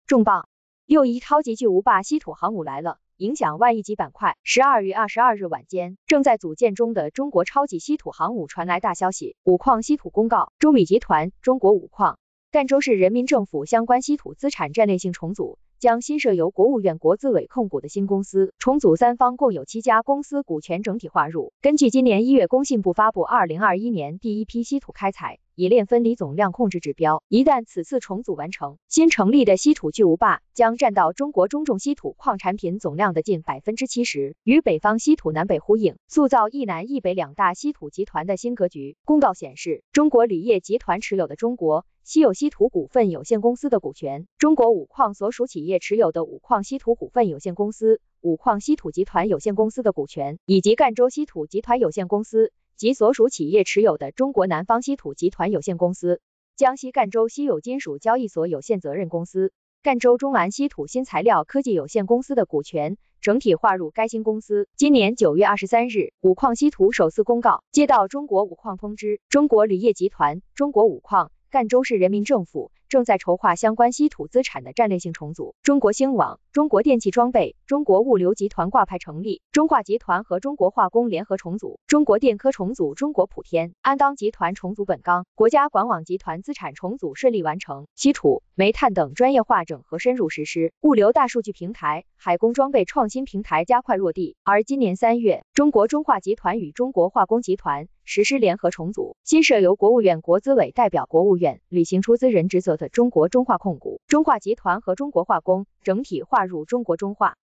重磅！6.1超级巨无霸稀土航母来了，影响万亿级板块。12月22日晚间，正在组建中的中国超级稀土航母传来大消息，五矿稀土公告，中米集团、中国五矿、赣州市人民政府相关稀土资产战略性重组。将新设由国务院国资委控股的新公司，重组三方共有7家公司股权整体划入。根据今年1月工信部发布2021年第一批稀土开采冶炼分离总量控制指标，一旦此次重组完成，新成立的稀土巨无霸将占到中国中重稀土矿产品总量的近70%，与北方稀土南北呼应，塑造一南一北两大稀土集团的新格局。公告显示，中国铝业集团持有的中国稀有稀土股份有限公司的股权，中国五矿所属企业持有的五矿稀土股份有限公司、五矿稀土集团有限公司的股权，以及赣州稀土集团有限公司及所属企业持有的中国南方稀土集团有限公司、江西赣州稀有金属交易所有限责任公司、赣州中南稀土新材料科技有限公司的股权整体划入该新公司。今年9月23日，五矿稀土首次公告，接到中国五矿通知，中国铝业集团、中国五矿、赣州市人民政府正在筹划相关稀土资产的战略性重组。中国兴网、中国电气装备、中国物流集团挂牌成立，中化集团和中国化工联合重组，中国电科重组中国普天、安当集团重组本钢，国家管网集团资产重组顺利完成，稀土、煤炭等专业化整合深入实施，物流大数据平台、海工装备创新平台加快落地。而今年3月，中国中化集团与中国化工集团实施联合重组，新设由国务院国资委代表国务院履行出资人职责的中国中化控股、中化集团和中国化工整体划入中国中化。